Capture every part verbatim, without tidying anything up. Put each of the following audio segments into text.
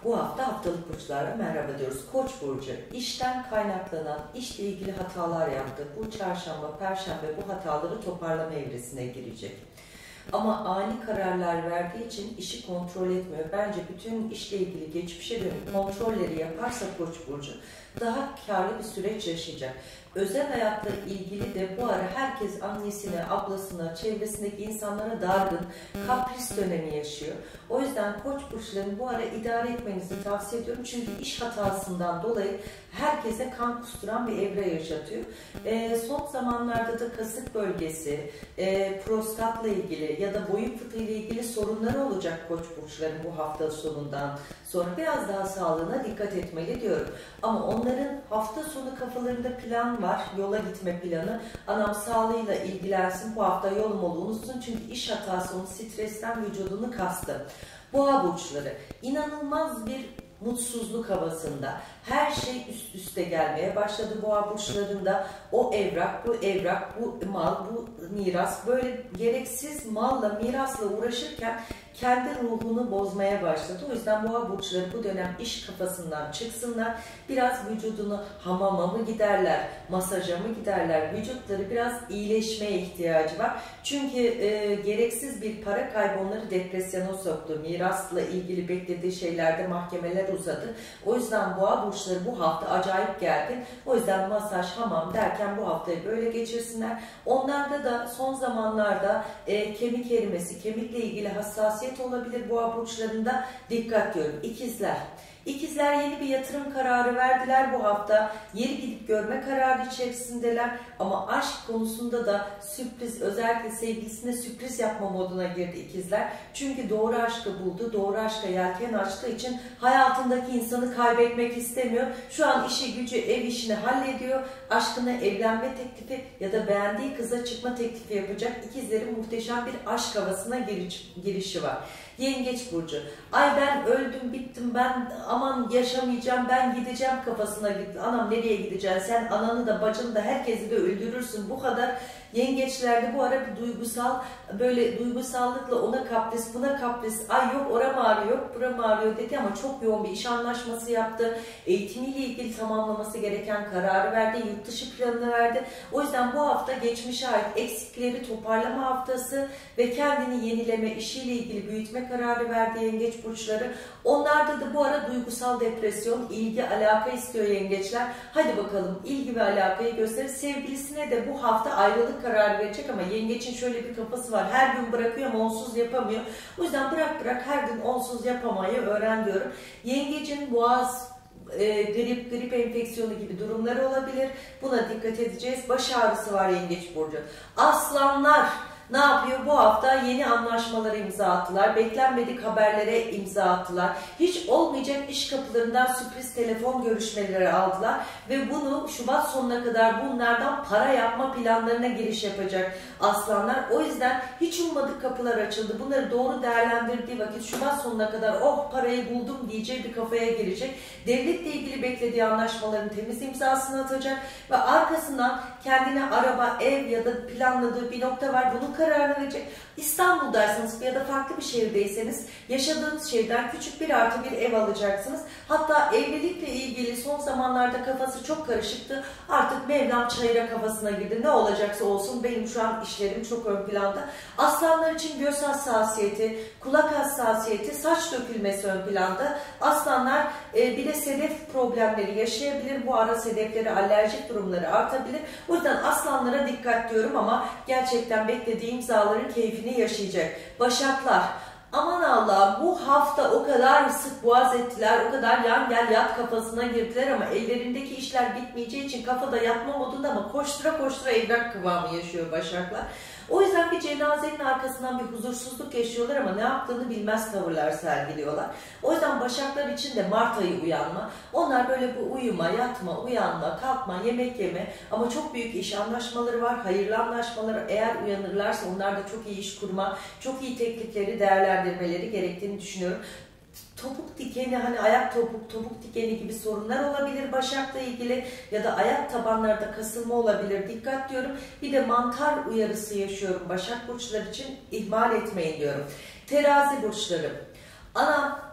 Bu hafta haftalık burçlara merhaba diyoruz. Koç burcu, işten kaynaklanan, işle ilgili hatalar yaptı. Bu çarşamba, perşembe bu hataları toparlama evresine girecek. Ama ani kararlar verdiği için işi kontrol etmiyor. Bence bütün işle ilgili geçmişe dönük kontrolleri yaparsa Koç burcu daha karlı bir süreç yaşayacak. Özel hayatla ilgili de bu ara herkes annesine, ablasına, çevresindeki insanlara dargın, kapris dönemi yaşıyor. O yüzden Koç burçlarını bu ara idare etmenizi tavsiye ediyorum. Çünkü iş hatasından dolayı herkese kan kusturan bir evre yaşatıyor. E, son zamanlarda da kasık bölgesi, e, prostatla ilgili ya da boyun fıtığı ile ilgili sorunları olacak Koç burçların bu hafta sonundan sonra. Biraz daha sağlığına dikkat etmeli diyorum. Ama onların hafta sonu kafalarında plan var, yola gitme planı. Anam sağlığıyla ilgilensin, bu hafta yol molu unutsun çünkü iş hatası onu stresten vücudunu kastı. Boğa burçları inanılmaz bir mutsuzluk havasında. Her şey üst üste gelmeye başladı boğa burçlarında. O evrak, bu evrak, bu mal, bu miras, böyle gereksiz malla, mirasla uğraşırken kendi ruhunu bozmaya başladı. O yüzden boğa burçları bu dönem iş kafasından çıksınlar. Biraz vücudunu hamama mı giderler, masaja mı giderler? Vücutları biraz iyileşmeye ihtiyacı var. Çünkü e, gereksiz bir para kaybı onları depresyona soktu. Mirasla ilgili beklediği şeylerde mahkemeler uzadı. O yüzden boğa burçları bu hafta acayip gergin. O yüzden masaj, hamam derken bu haftayı böyle geçirsinler. Onlarda da son zamanlarda e, kemik erimesi, kemikle ilgili hassasiyet olabilir boğa burçlarında, dikkat diyorum. İkizler. İkizler yeni bir yatırım kararı verdiler bu hafta. Yeri gidip görme kararı içerisindeler. Ama aşk konusunda da sürpriz, özellikle sevgilisine sürpriz yapma moduna girdi ikizler. Çünkü doğru aşkı buldu. Doğru aşka yelken açtığı için hayatındaki insanı kaybetmek istemiyor. Şu an işi gücü, ev işini hallediyor. Aşkına evlenme teklifi ya da beğendiği kıza çıkma teklifi yapacak. İkizlerin muhteşem bir aşk havasına giriş, girişi var. Yengeç burcu. Ay ben öldüm, bittim, ben aman yaşamayacağım, ben gideceğim kafasına gitti. Anam nereye gideceksin? Sen ananı da bacını da herkesi de öldürürsün. Bu kadar. Yengeçlerde bu ara bir duygusal, böyle duygusallıkla ona kapris, buna kapris, ay yok oram ağrıyor, yok buram ağrıyor dedi ama çok yoğun bir iş anlaşması yaptı. Eğitimiyle ilgili tamamlaması gereken kararı verdi, yurt dışı planını verdi. O yüzden bu hafta geçmişe ait eksikleri toparlama haftası ve kendini yenileme, işiyle ilgili büyütme kararı verdi yengeç burçları. Onlarda da bu ara duygusal depresyon, ilgi, alaka istiyor yengeçler. Hadi bakalım ilgi ve alakayı gösterir. Sevgilisine de bu hafta ayrılık karar verecek ama yengeçin şöyle bir kafası var. Her gün bırakıyor ama onsuz yapamıyor. O yüzden bırak bırak her gün onsuz yapamayı öğren diyorum. Yengecin boğaz, e, grip, grip enfeksiyonu gibi durumları olabilir. Buna dikkat edeceğiz. Baş ağrısı var yengeç burcu. Aslanlar ne yapıyor? Bu hafta yeni anlaşmalara imza attılar. Beklenmedik haberlere imza attılar. Hiç olmayacak iş kapılarından sürpriz telefon görüşmeleri aldılar. Ve bunu Şubat sonuna kadar bunlardan para yapma planlarına giriş yapacak aslanlar. O yüzden hiç ummadık kapılar açıldı. Bunları doğru değerlendirdiği vakit Şubat sonuna kadar oh parayı buldum diyeceği bir kafaya girecek. Devletle ilgili beklediği anlaşmaların temiz imzasını atacak. Ve arkasından kendine araba, ev ya da planladığı bir nokta var. Bunun kararını verecek. İstanbul'daysanız ya da farklı bir şehirdeyseniz yaşadığınız şehirden küçük bir artı bir ev alacaksınız. Hatta evlilikle ilgili son zamanlarda kafası çok karışıktı. Artık Mevlam çayıra kafasına girdi. Ne olacaksa olsun benim şu an işlerim çok ön planda. Aslanlar için göz hassasiyeti, kulak hassasiyeti, saç dökülmesi ön planda. Aslanlar e, bir de sedef problemleri yaşayabilir. Bu ara sedefleri, alerjik durumları artabilir. O yüzden aslanlara dikkat diyorum ama gerçekten beklediği imzaların keyfini yaşayacak. Başaklar. Aman Allah'ım bu hafta o kadar sık boğaz ettiler, o kadar yan gel yat kafasına girdiler ama ellerindeki işler bitmeyeceği için kafada yatma modunda ama koştura koştura evrak kıvamı yaşıyor Başaklar. O yüzden bir cenazenin arkasından bir huzursuzluk yaşıyorlar ama ne yaptığını bilmez tavırlar sergiliyorlar. O yüzden Başaklar için de Mart ayı uyanma. Onlar böyle bu uyuma, yatma, uyanma, kalkma, yemek yeme ama çok büyük iş anlaşmaları var. Hayırlı anlaşmaları eğer uyanırlarsa onlar da çok iyi iş kurma, çok iyi teklifleri değerlendirmeleri gerektiğini düşünüyorum. Topuk dikeni, hani ayak topuk, topuk dikeni gibi sorunlar olabilir Başak'la ilgili ya da ayak tabanlarda kasılma olabilir. Dikkat diyorum. Bir de mantar uyarısı yaşıyorum Başak burçları için. İhmal etmeyin diyorum. Terazi burçları. Anam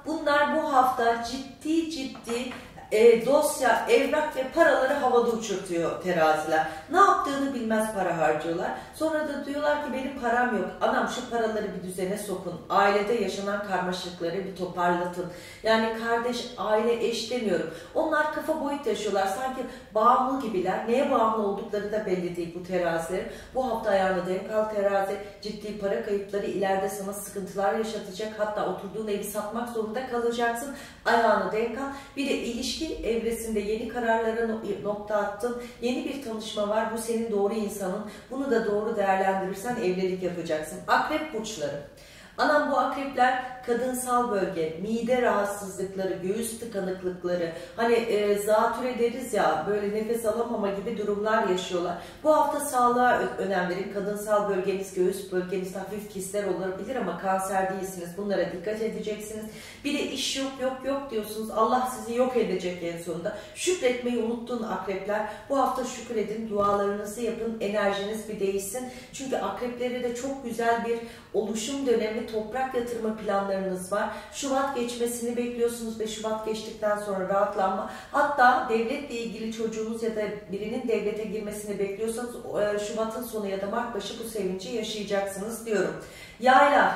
Bunlar bu hafta ciddi ciddi E, dosya, evrak ve paraları havada uçurtuyor teraziler. Ne yaptığını bilmez para harcıyorlar. Sonra da diyorlar ki benim param yok. Anam şu paraları bir düzene sokun. Ailede yaşanan karmaşıkları bir toparlatın. Yani kardeş, aile, eş demiyorum. Onlar kafa boyut yaşıyorlar. Sanki bağımlı gibiler. Neye bağımlı oldukları da belli değil bu terazilerin. Bu hafta ayağına denk al terazi. Ciddi para kayıpları ileride sana sıkıntılar yaşatacak. Hatta oturduğun evi satmak zorunda kalacaksın. Ayağına denk al. Bir de ilişki evresinde yeni kararlara nokta attın. Yeni bir tanışma var. Bu senin doğru insanın. Bunu da doğru değerlendirirsen evlilik yapacaksın. Akrep burçları. Anam bu akrepler kadınsal bölge, mide rahatsızlıkları, göğüs tıkanıklıkları, hani e, zatüre deriz ya, böyle nefes alamama gibi durumlar yaşıyorlar. Bu hafta sağlığa önem verin. Kadınsal bölgeniz, göğüs bölgeniz hafif kistler olabilir ama kanser değilsiniz. Bunlara dikkat edeceksiniz. Bir de iş yok yok yok diyorsunuz. Allah sizi yok edecek en sonunda. Şükretmeyi unuttun akrepler. Bu hafta şükredin, dualarınızı yapın, enerjiniz bir değişsin. Çünkü akrepleri de çok güzel bir oluşum dönemi, toprak yatırma planlarınız var. Şubat geçmesini bekliyorsunuz ve Şubat geçtikten sonra rahatlanma. Hatta devletle ilgili çocuğunuz ya da birinin devlete girmesini bekliyorsanız Şubat'ın sonu ya da Mart başı bu sevinci yaşayacaksınız diyorum. Yaylar.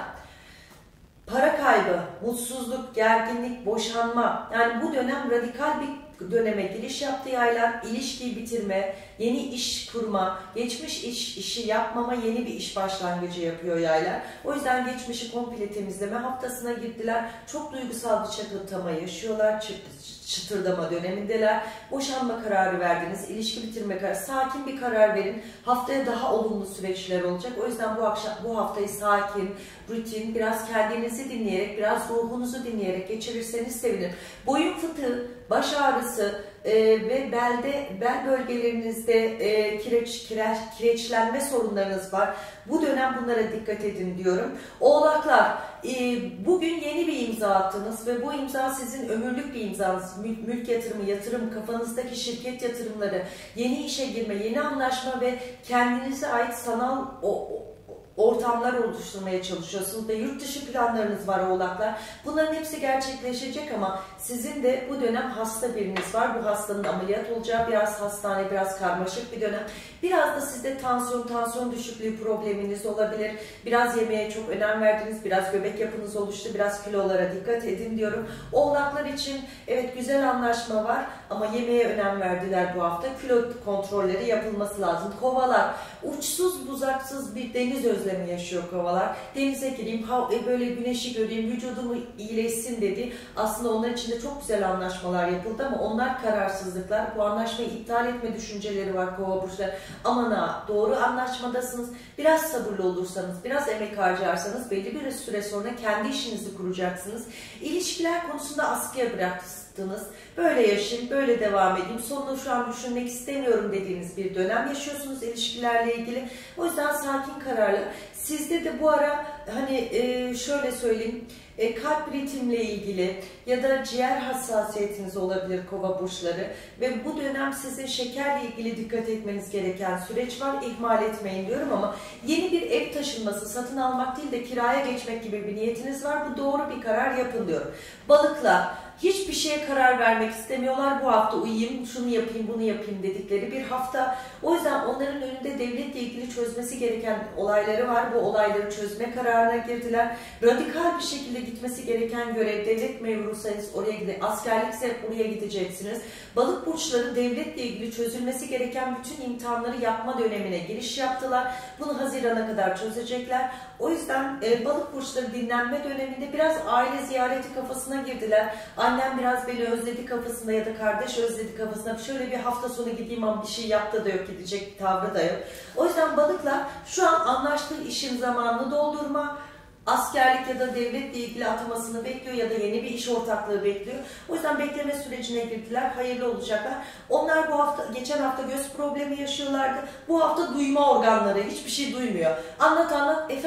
Para kaybı, mutsuzluk, gerginlik, boşanma. Yani bu dönem radikal bir döneme giriş yaptı yaylar. İlişkiyi bitirme, yeni iş kurma, geçmiş iş işi yapmama, yeni bir iş başlangıcı yapıyor yaylar. O yüzden geçmişi komple temizleme haftasına girdiler. Çok duygusal bir çatırtama yaşıyorlar. Çıt çıtırdama dönemindeler. Boşanma kararı verdiniz, ilişki bitirme kararı. Sakin bir karar verin. Haftaya daha olumlu süreçler olacak. O yüzden bu akşam, bu haftayı sakin, rutin, biraz kendinizi dinleyerek, biraz ruhunuzu dinleyerek geçirirseniz sevinirim. Boyun fıtığı, baş ağrısı e, ve belde, bel bölgelerinizde e, kireç, kireç, kireçlenme sorunlarınız var. Bu dönem bunlara dikkat edin diyorum. Oğlaklar, e, bugün yeni bir imza attınız ve bu imza sizin ömürlük bir imzanız. Mül, mülk yatırımı, yatırım, kafanızdaki şirket yatırımları, yeni işe girme, yeni anlaşma ve kendinize ait sanal o, o ortamlar oluşturmaya çalışıyorsunuz ve yurt dışı planlarınız var oğlaklar. Bunların hepsi gerçekleşecek ama sizin de bu dönem hasta biriniz var. Bu hastanın ameliyat olacağı, biraz hastane, biraz karmaşık bir dönem. Biraz da sizde tansiyon, tansiyon düşüklüğü probleminiz olabilir. Biraz yemeğe çok önem verdiniz, biraz göbek yapınız oluştu, biraz kilolara dikkat edin diyorum. Oğlaklar için evet güzel anlaşma var ama yemeğe önem verdiler bu hafta. Kilo kontrolleri yapılması lazım. Kovalar, uçsuz buzaksız bir deniz özlemi yaşıyor kovalar. Denize gireyim, böyle güneşi göreyim, vücudumu iyileşsin dedi. Aslında onlar için de çok güzel anlaşmalar yapıldı ama onlar kararsızlıklar. Bu anlaşmayı iptal etme düşünceleri var kova burçları. Aman ha, doğru anlaşmadasınız. Biraz sabırlı olursanız, biraz emek harcarsanız belli bir süre sonra kendi işinizi kuracaksınız. İlişkiler konusunda askıya bıraktınız. Böyle yaşayayım, böyle devam edeyim. Sonunu şu an düşünmek istemiyorum dediğiniz bir dönem yaşıyorsunuz ilişkilerle ilgili. O yüzden sakin kararlı. Sizde de bu ara hani e, şöyle söyleyeyim, e, kalp ritimle ilgili ya da ciğer hassasiyetiniz olabilir kova burçları ve bu dönem sizin şekerle ilgili dikkat etmeniz gereken süreç var. İhmal etmeyin diyorum ama yeni bir ev taşınması, satın almak değil de kiraya geçmek gibi bir niyetiniz var. Bu doğru bir karar yapın diyorum. Balıklar. Hiçbir şeye karar vermek istemiyorlar. Bu hafta uyuyayım, şunu yapayım, bunu yapayım dedikleri bir hafta. O yüzden onların önünde devletle ilgili çözmesi gereken olayları var. Bu olayları çözme kararına girdiler. Radikal bir şekilde gitmesi gereken görev, devlet memuruysanız oraya gidin, askerlikse oraya gideceksiniz. Balık burçları devletle ilgili çözülmesi gereken bütün imtihanları yapma dönemine giriş yaptılar. Bunu Haziran'a kadar çözecekler. O yüzden e, balık burçları dinlenme döneminde biraz aile ziyareti kafasına girdiler. Annem biraz beni özledi kafasında ya da kardeş özledi kafasında. Şöyle bir hafta sonu gideyim ama bir şey yaptı da yok, gidecek bir tavrı da yok. O yüzden balıklar şu an anlaştığı işin zamanını doldurma, askerlik ya da devletle ilgili atamasını bekliyor ya da yeni bir iş ortaklığı bekliyor. O yüzden bekleme sürecine girdiler. Hayırlı olacaklar. Onlar bu hafta, geçen hafta göz problemi yaşıyorlardı. Bu hafta duyma organları hiçbir şey duymuyor. Anlat anlat. Efendim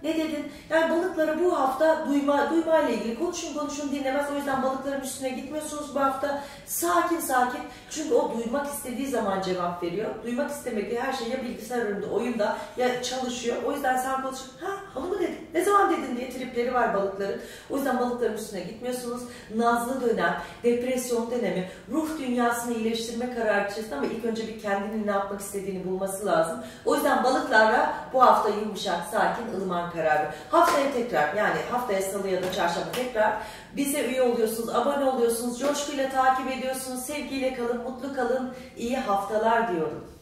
Ne dedin? Yani balıklara bu hafta duyma, duyma ile ilgili konuşun konuşun dinlemez. O yüzden balıkların üstüne gitmiyorsunuz bu hafta. Sakin sakin. Çünkü o duymak istediği zaman cevap veriyor. Duymak istemediği her şey ya bilgisayar önünde, oyunda ya çalışıyor. O yüzden sen konuşup ha onu mu dedin? Ne zaman dedin diye tripleri var balıkların. O yüzden balıkların üstüne gitmiyorsunuz. Nazlı dönem, depresyon dönemi, ruh dünyasını iyileştirme kararı içerisinde ama ilk önce bir kendinin ne yapmak istediğini bulması lazım. O yüzden balıklarla bu hafta yumuşak, sakin, ılıman kararı. Haftaya tekrar, yani haftaya salı ya da çarşamba tekrar bize üye oluyorsunuz, abone oluyorsunuz, coşkuyla takip ediyorsunuz, sevgiyle kalın, mutlu kalın, iyi haftalar diyorum.